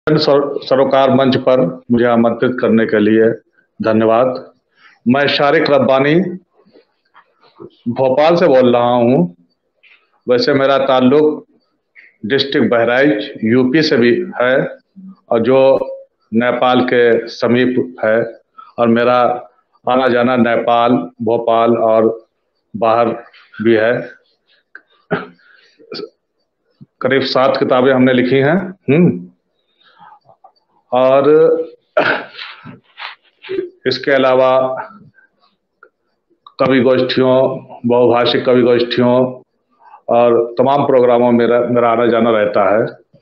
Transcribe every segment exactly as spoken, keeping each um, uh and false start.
सरोकार मंच पर मुझे आमंत्रित करने के लिए धन्यवाद। मैं शारिक रब्बानी भोपाल से बोल रहा हूँ। वैसे मेरा ताल्लुक डिस्ट्रिक्ट बहराइच यूपी से भी है और जो नेपाल के समीप है, और मेरा आना जाना नेपाल, भोपाल और बाहर भी है। करीब सात किताबें हमने लिखी हैं। हम्म और इसके अलावा कवि गोष्ठियों, बहुभाषिक कवि गोष्ठियों और तमाम प्रोग्रामों में मेरा मेरा आना जाना रहता है।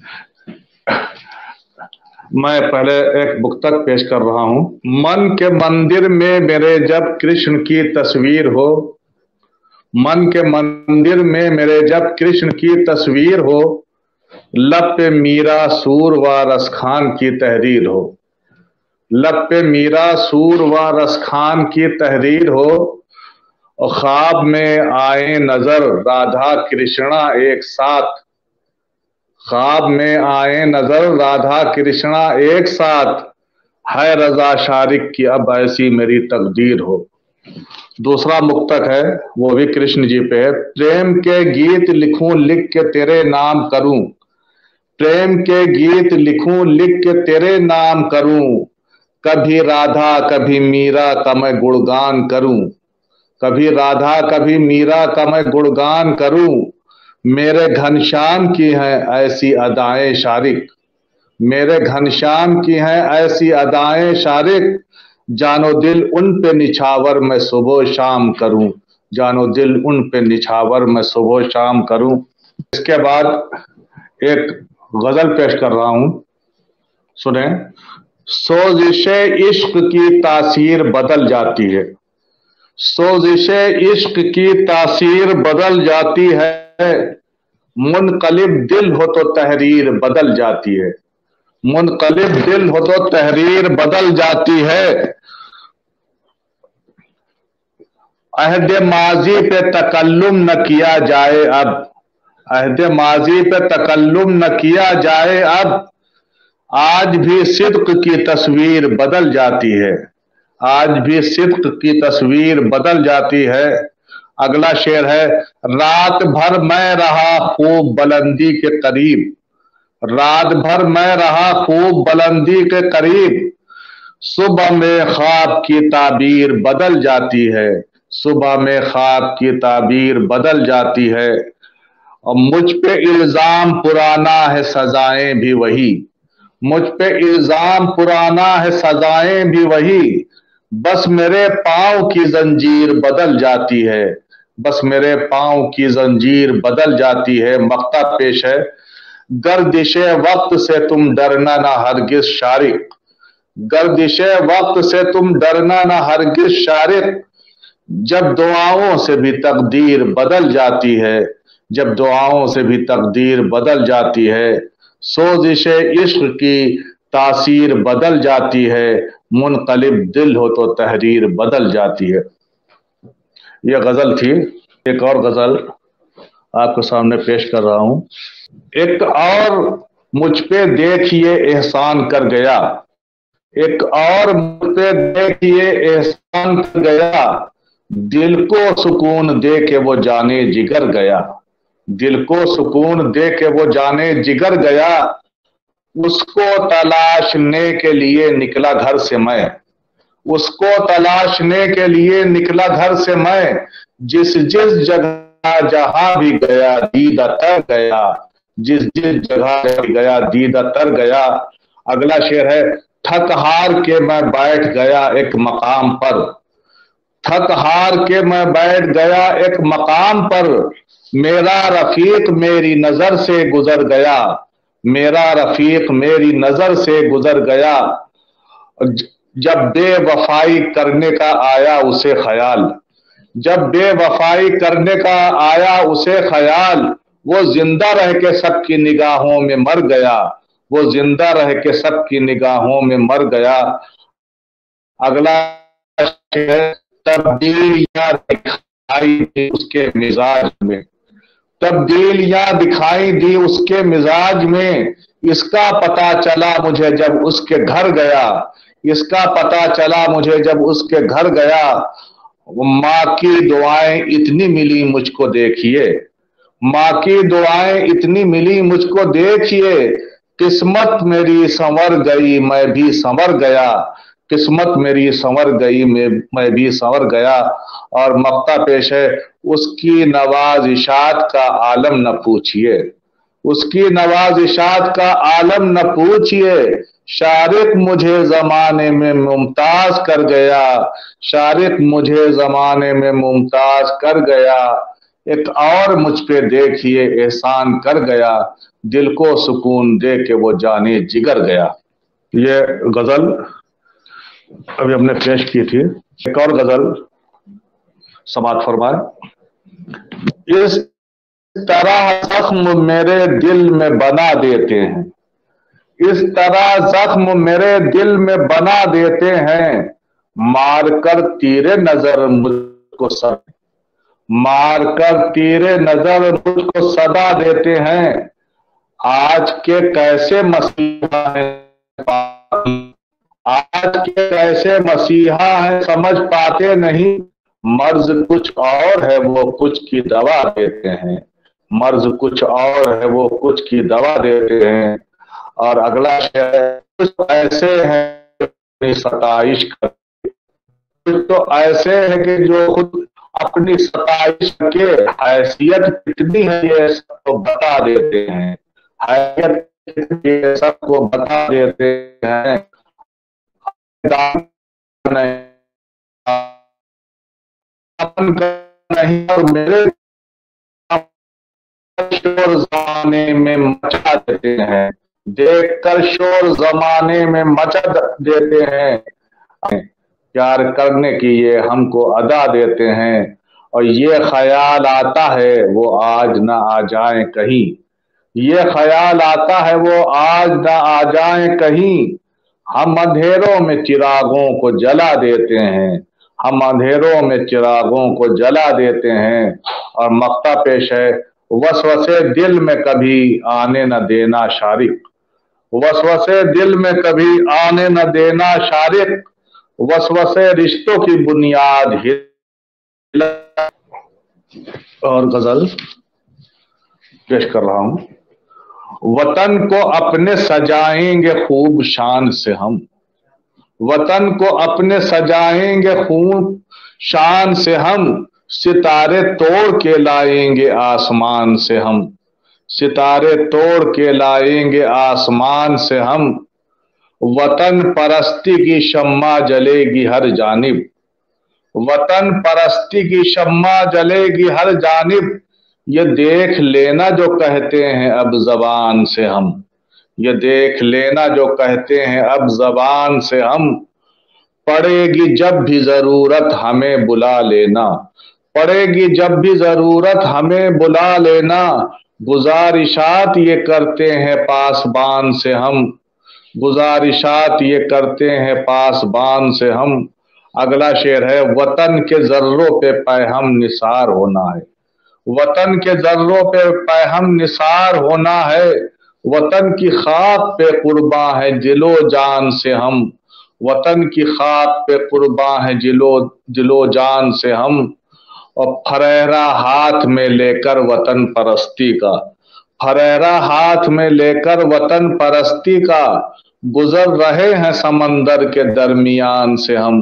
मैं पहले एक मुक्तक पेश कर रहा हूँ। मन के मंदिर में मेरे जब कृष्ण की तस्वीर हो, मन के मंदिर में मेरे जब कृष्ण की तस्वीर हो, लब पे मीरा सूर व रसखान की तहरीर हो, लब पे मीरा सूर व रसखान की तहरीर हो, और ख्वाब में आए नजर राधा कृष्णा एक साथ, ख्वाब में आए नजर राधा कृष्णा एक साथ, है रजा शारिक की अब ऐसी मेरी तकदीर हो। दूसरा मुक्तक है, वो भी कृष्ण जी पे है। प्रेम के गीत लिखूं लिख के तेरे नाम करूं, प्रेम के गीत लिखूं लिख के तेरे नाम करूं, कभी राधा कभी मीरा का मैं गुणगान करूं, कभी राधा कभी मीरा का मैं गुणगान करूं, मेरे घनश्याम की हैं ऐसी अदाएं शारिक, मेरे घनश्याम की हैं ऐसी अदाएं शारिक, जानो दिल उन पे निछावर मैं सुबह शाम करूं, जानो दिल उन पे निछावर मैं सुबह शाम करूं। इसके बाद एक गजल पेश कर रहा हूं, सुने। सोजिशे इश्क की तासीर बदल जाती है, सोजिशे इश्क की तासीर बदल जाती है, मुनकलिब दिल हो तो तहरीर बदल जाती है, मुनकलिब दिल हो तो तहरीर बदल जाती है, अहद माजी पे तकल्लुम न किया जाए अब, अहद माजी पे तकल्लुम न किया जाए अब, आज भी सिद्क की तस्वीर बदल जाती है, आज भी सिद्क की तस्वीर बदल जाती है। अगला शेर है, रात भर मैं रहा खूब बुलंदी के करीब, रात भर मैं रहा खूब बुलंदी के करीब, सुबह में ख्वाब की ताबीर बदल जाती है, सुबह में ख्वाब की ताबीर बदल जाती है, और मुझ पे इल्जाम पुराना है सजाएं भी वही, मुझ पे इल्जाम पुराना है सजाएं भी वही, बस मेरे पांव की जंजीर बदल जाती है, बस मेरे पांव की जंजीर बदल जाती है। मक्ता पेश है, गर्दिशे वक्त से तुम डरना ना हरगिज शारिक, गर्दिशे वक्त से तुम डरना ना हरगिज शारिक, जब दुआओं से भी तकदीर बदल जाती है, जब दुआओं से भी तकदीर बदल जाती है, सोजिशे इश्क की तासीर बदल जाती है, मुनकलिब दिल हो तो तहरीर बदल जाती है। यह गजल थी। एक और गजल आपके सामने पेश कर रहा हूं। एक और मुझ पे देखिए एहसान कर गया, एक और मुझ पे देखिए एहसान कर गया, दिल को सुकून दे के वो जाने जिगर गया, दिल को सुकून दे के वो जाने जिगर गया, उसको तलाशने के लिए निकला घर से मैं, उसको तलाशने के लिए निकला घर से मैं, जिस जिस जगह जहां भी गया दीदा तर गया, जिस जिस जगह गया दीदा तर गया। अगला शेर है, थक हार के मैं बैठ गया एक मकाम पर, थक हार के मैं बैठ गया एक मकाम पर, मेरा रफीक मेरी नजर से गुजर गया, मेरा रफीक मेरी नजर से गुजर गया, जब बेवफाई करने का आया उसे ख्याल, जब बेवफाई करने का आया उसे ख्याल, वो जिंदा रह के सबकी निगाहों में मर गया, वो जिंदा रह के सबकी निगाहों में मर गया। अगला तब्दीलियां दिखाई उसके मिजाज में, तब्दीलियां दिखाई दी उसके मिजाज में, इसका पता चला मुझे जब उसके घर गया, इसका पता चला मुझे जब उसके घर गया। माँ की दुआएं इतनी मिली मुझको देखिए, माँ की दुआएं इतनी मिली मुझको देखिए, किस्मत मेरी संवर गई मैं भी संवर गया, किस्मत मेरी संवर गई मैं मैं भी संवर गया। और मक्ता पेश है, उसकी नवाजिशात का आलम न पूछिए, उसकी नवाजिशात का आलम न पूछिए, शारिक मुझे जमाने में मुमताज कर गया, शारिक मुझे जमाने में मुमताज कर गया। एक और मुझ पे देखिए एहसान कर गया, दिल को सुकून दे के वो जाने जिगर गया। ये गजल अभी हमने पेश की थी। एक और गजल समात फरमाए। इस तरह जख्म मेरे दिल में बना देते हैं, इस तरह जख्म मेरे दिल में बना देते हैं, मारकर तीरे नजर मुझको सर मारकर तीरे नजर मुझको सदा देते हैं। आज के कैसे मसीहा हैं, आज के कैसे मसीहा हैं समझ पाते नहीं, मर्ज कुछ और है वो कुछ की दवा देते हैं, मर्ज कुछ और है वो कुछ की दवा देते हैं। और अगला शेर, कुछ ऐसे हैं अपनी सताइश करते, कुछ तो ऐसे हैं कि जो खुद अपनी सताइश के हैसियत कितनी है ये सबको बता देते हैं, हैसियत कितनी है सबको बता देते हैं। नहीं और मेरे शोर जमाने में मचा देते हैं, देखकर शोर जमाने में मचा देते हैं। प्यार करने की ये हमको अदा देते हैं, और ये ख्याल आता है वो आज ना आ जाए कहीं, ये ख्याल आता है वो आज ना आ जाए कहीं। हम अंधेरों में चिरागों को जला देते हैं, हम अंधेरों में चिरागों को जला देते हैं। और मक्ता पेश है, वसवसे दिल में कभी आने न देना शारिक, वसवसे दिल में कभी आने न देना शारिक, वसवसे रिश्तों की बुनियाद हिला। और गजल पेश कर रहा हूं। वतन को अपने सजाएंगे खूब शान से हम, वतन को अपने सजाएंगे खूब शान से हम, सितारे तोड़ के लाएंगे आसमान से हम, सितारे तोड़ के लाएंगे आसमान से हम। वतन परस्ती की शम्मा जलेगी हर जानिब, वतन परस्ती की शम्मा जलेगी हर जानिब, ये देख लेना जो कहते हैं अब जबान से हम, ये देख लेना जो कहते हैं अब जबान से हम। पड़ेगी जब भी जरूरत हमें बुला लेना, पड़ेगी जब भी जरूरत हमें बुला लेना, गुजारिशात ये करते हैं पासबान से हम, गुजारिशात ये करते हैं पासबान से हम। अगला शेर है, वतन के जर्रों पे पैहम निसार होना है, वतन के जर्रों पे पैहम निसार होना है, वतन की खाक पे कुर्बां है दिलो जान से हम, वतन की खाक पे कुर्बां है दिलो दिलो जान से हम। और फरेरा हाथ में लेकर वतन परस्ती का, फरेरा हाथ में लेकर वतन परस्ती का, गुजर रहे हैं समंदर के दरमियान से हम,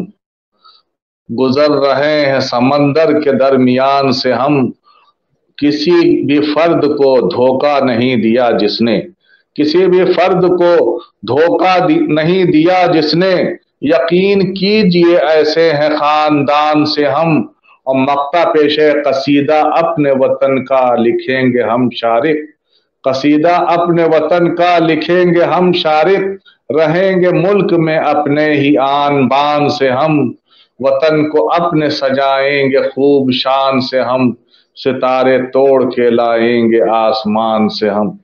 गुजर रहे हैं समंदर के दरमियान से हम। किसी भी फर्द को धोखा नहीं दिया जिसने, किसी भी फर्द को धोखा नहीं दिया जिसने, यकीन कीजिए ऐसे हैं खानदान से हम। और मक्ता पेशे कसीदा अपने वतन का लिखेंगे हम शारिक, कसीदा अपने वतन का लिखेंगे हम शारिक, रहेंगे मुल्क में अपने ही आन बान से हम, वतन को अपने सजाएंगे खूब शान से हम, सितारे तोड़ के लाएंगे आसमान से हम।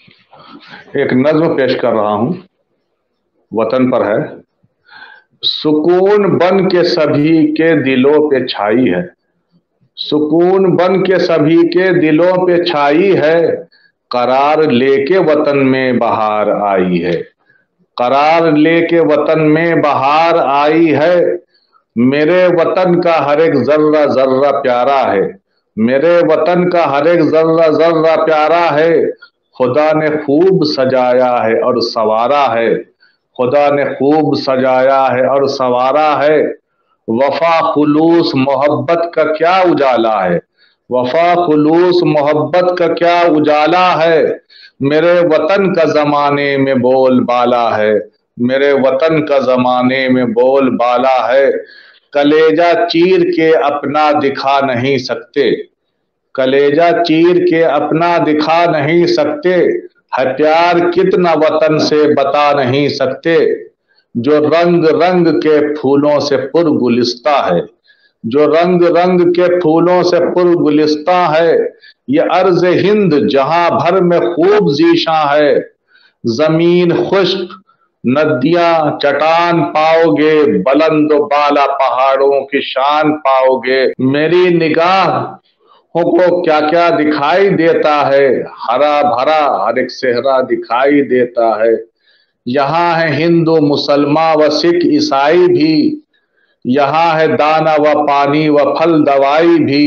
एक नज्म पेश कर रहा हूं, वतन पर है। सुकून बन के सभी के दिलों पे छाई है, सुकून बन के सभी के दिलों पे छाई है, करार लेके वतन में बहार आई है। करार लेके वतन में बहार आई है। मेरे वतन का हर एक जर्रा जर्रा प्यारा है। मेरे वतन का हर एक जर्रा जर्रा प्यारा है। खुदा ने खूब सजाया है और संवारा है। खुदा ने खूब सजाया है और संवारा है। वफा खुलूस मोहब्बत का क्या उजाला है। वफा खुलूस मोहब्बत का क्या उजाला है। मेरे वतन का जमाने में बोल बाला है। मेरे वतन का जमाने में बोल बाला है। कलेजा चीर के अपना दिखा नहीं सकते। कलेजा चीर के अपना दिखा नहीं सकते। है प्यार कितना वतन से बता नहीं सकते। जो रंग रंग के फूलों से पुरगुलिस्ता है। जो रंग रंग के फूलों से पुरगुलिस्ता है। ये अर्ज हिंद जहां भर में खूब जीशा है। जमीन खुश्क नदियां चट्टान पाओगे। बुलंद बाला पहाड़ों की शान पाओगे। मेरी निगाह को क्या क्या दिखाई देता है। हरा भरा हर एक सेहरा दिखाई देता है। यहाँ है हिंदू मुसलमान व सिख ईसाई भी। यहाँ है दाना व पानी व फल दवाई भी।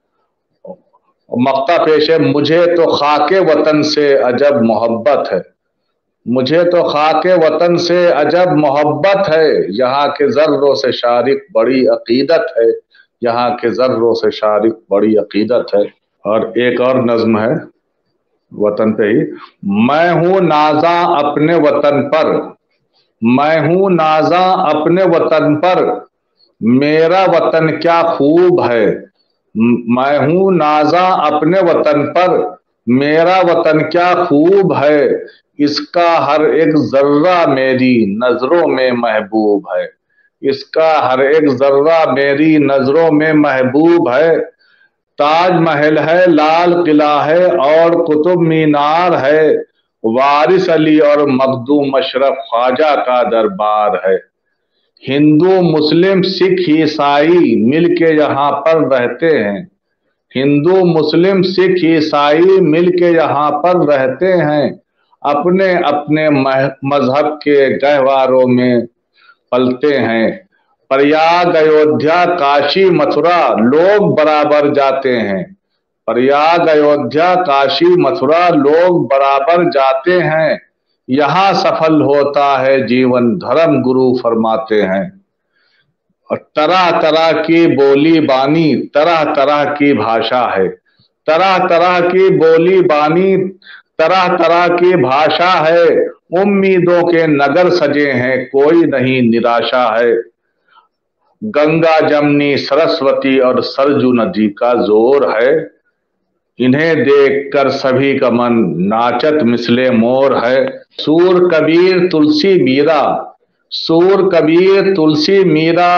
मक्ता पेश है। मुझे तो खाके वतन से अजब मोहब्बत है। मुझे तो खाके वतन से अजब मोहब्बत है। यहाँ के जर्रों से शारिक बड़ी अकीदत है। यहाँ के जर्रों से शारिक बड़ी अकीदत है। और एक और नज्म है वतन पे ही। मैं हूं नाजा अपने वतन पर। मैं हूं नाजा अपने वतन पर। मेरा वतन क्या खूब है। मैं हूं नाजा अपने वतन पर। मेरा वतन क्या खूब है। इसका हर एक जर्रा मेरी नजरों में महबूब है। इसका हर एक जर्रा मेरी नजरों में महबूब है। ताजमहल है लाल किला है और कुतुब मीनार है। वारिस अली और मखदूम अशरफ ख्वाजा का दरबार है। हिंदू मुस्लिम सिख ईसाई मिलके यहाँ पर रहते हैं। हिंदू मुस्लिम सिख ईसाई मिलके यहाँ पर रहते हैं। अपने अपने मजहब के गहवारों में पलते हैं। प्रयाग अयोध्या काशी मथुरा लोग बराबर जाते हैं। प्रयाग अयोध्या काशी मथुरा लोग बराबर जाते हैं। यहाँ सफल होता है जीवन धर्म गुरु फरमाते हैं। और तरह तरह की बोली बानी तरह तरह की भाषा है। तरह तरह की बोली बानी तरह तरह की भाषा है। उम्मीदों के नगर सजे हैं कोई नहीं निराशा है। गंगा जमनी सरस्वती और सरजू नदी का जोर है। इन्हें देखकर सभी का मन नाचत मिसले मोर है। सूर कबीर तुलसी मीरा सूर कबीर तुलसी मीरा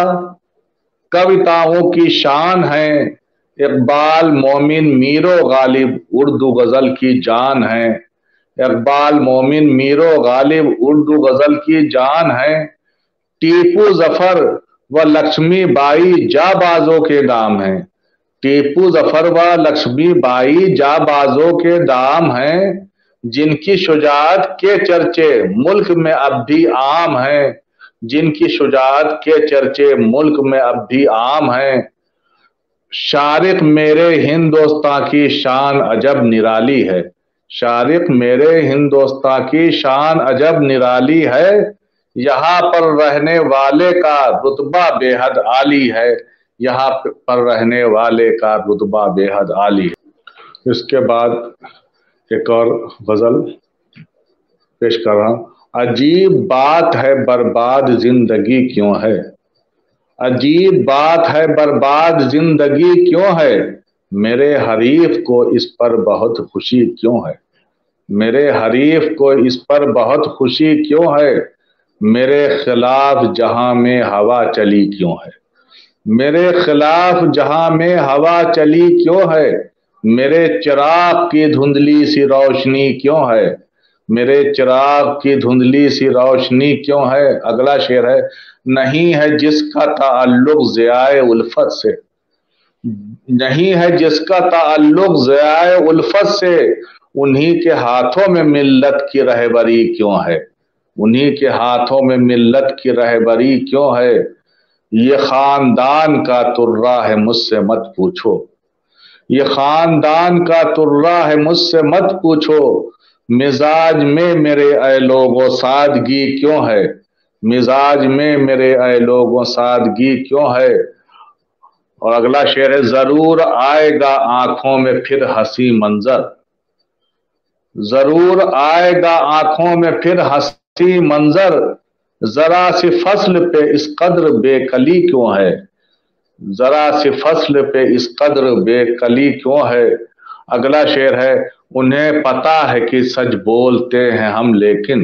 कविताओं की शान है। इकबाल मोमिन मीरो गालिब उर्दू गजल की जान है। इकबाल मोमिन मीरो गालिब उर्दू गजल की जान है। टीपू जफर व लक्ष्मी बाई जाबाजों के नाम हैं। टीपू जफर व लक्ष्मी बाई जाबाजों के नाम हैं। जिनकी शुजाअत के चर्चे मुल्क में अब भी आम हैं। जिनकी शुजाअत के चर्चे मुल्क में अब भी आम हैं। शारिक मेरे हिंदोस्तां की शान अजब निराली है। शारिक मेरे हिंदोस्तां की शान अजब निराली है। यहाँ पर रहने वाले का रुतबा बेहद आली है। यहाँ पर रहने वाले का रुतबा बेहद आली है। इसके बाद एक और गजल पेश कर रहा हूं। अजीब बात है बर्बाद जिंदगी क्यों है। अजीब बात है बर्बाद जिंदगी क्यों है। मेरे हरीफ को इस पर बहुत खुशी क्यों है। मेरे हरीफ को इस पर बहुत खुशी क्यों है। मेरे खिलाफ जहां में हवा चली क्यों है। मेरे खिलाफ जहां में हवा चली क्यों है। मेरे चिराग की धुंधली सी रोशनी क्यों है। मेरे चिराग की धुंधली सी रोशनी क्यों है। अगला शेर है। नहीं है जिसका ताल्लुक ज़ियाए उल्फत से। नहीं है जिसका ताल्लुक ज़ियाए उल्फत से, उन्हीं के हाथों में मिल्लत की रहबरी क्यों है, उन्हीं के हाथों में मिल्लत की रहबरी क्यों है। ये खानदान का तुर्रा है मुझसे मत पूछो, ये खानदान का तुर्रा है मुझसे मत पूछो, मिजाज में मेरे ऐ लोगों सादगी क्यों है, मिजाज में मेरे ऐ लोगों सादगी क्यों है। और अगला शेर है, जरूर आएगा आंखों में फिर हंसी मंजर, जरूर आएगा आंखों में फिर हंसी मंजर, जरा सी फसल पे इस कद्र बेकली क्यों है, जरा सी फसल पे इस कद्र बेकली क्यों है। अगला शेर है, उन्हें पता है कि सच बोलते हैं हम लेकिन,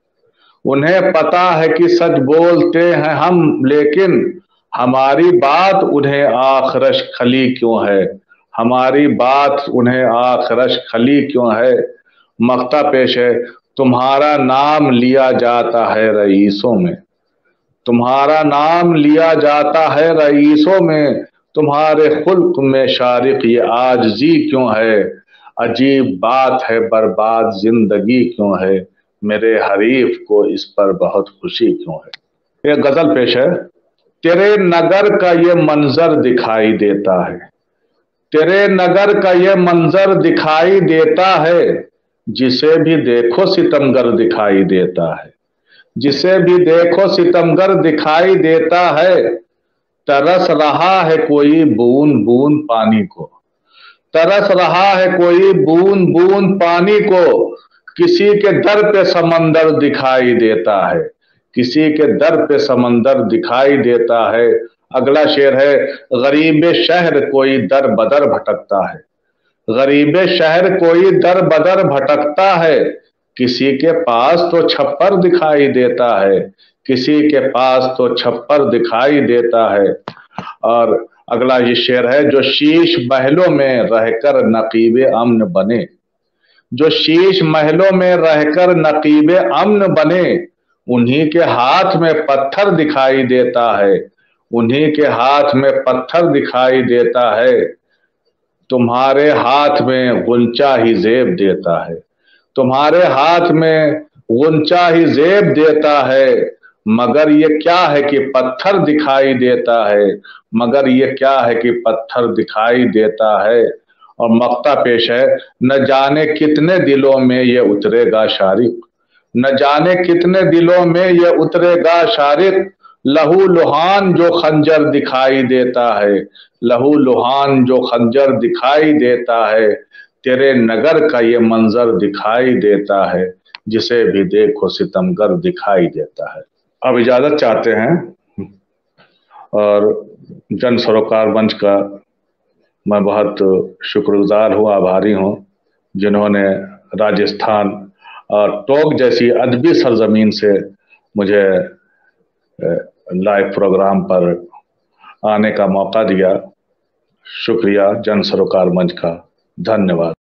उन्हें पता है कि सच बोलते हैं हम लेकिन, हमारी बात उन्हें आखरश खली क्यों है, हमारी बात उन्हें आखरश खली क्यों है। मक्ता पेश है, तुम्हारा नाम लिया जाता है रईसों में, तुम्हारा नाम लिया जाता है रईसों में, तुम्हारे खुल्क में शारिक ये आजजी क्यों है, अजीब बात है बर्बाद जिंदगी क्यों है, मेरे हरीफ को इस पर बहुत खुशी क्यों है। एक गजल पेश है, तेरे नगर का ये मंजर दिखाई देता है, तेरे नगर का ये मंजर दिखाई देता है, जिसे भी देखो सितमगर दिखाई देता है, जिसे भी देखो सितमगर दिखाई देता है। तरस रहा है कोई बूंद बूंद पानी को, तरस रहा है कोई बूंद बूंद पानी को, किसी के दर पे समंदर दिखाई देता है, किसी के दर पे समंदर दिखाई देता है। अगला शेर है, गरीब शहर कोई दर बदर भटकता है, गरीब शहर कोई दर बदर भटकता है, किसी के पास तो छप्पर दिखाई देता है, किसी के पास तो छप्पर दिखाई देता है। और अगला ये शेर है, जो शीश महलों में रहकर नकीबे अमन बने, जो शीश महलों में रहकर नकीबे अमन बने, उन्हीं के हाथ में पत्थर दिखाई देता है, उन्हीं के हाथ में पत्थर दिखाई देता है। तुम्हारे हाथ में गुंचा ही जेब देता है, तुम्हारे हाथ में गुंचा ही जेब देता है, मगर ये क्या है कि पत्थर दिखाई देता है, मगर ये क्या है कि पत्थर दिखाई देता है। और मक्ता पेश है, न जाने कितने दिलों में ये उतरेगा शारिक, न जाने कितने दिलों में ये उतरेगा शारिक, लहू लुहान जो खंजर दिखाई देता है, लहू लुहान जो खंजर दिखाई देता है, तेरे नगर का ये मंजर दिखाई देता है, जिसे भी देखो सितमगर दिखाई देता है। अब इजाजत चाहते हैं, और जन सरोकार मंच का मैं बहुत शुक्रगुजार हूँ, आभारी हूँ, जिन्होंने राजस्थान और टोंक जैसी अदबी सरजमीन से मुझे लाइव प्रोग्राम पर आने का मौका दिया। शुक्रिया जन सरोकार मंच का, धन्यवाद।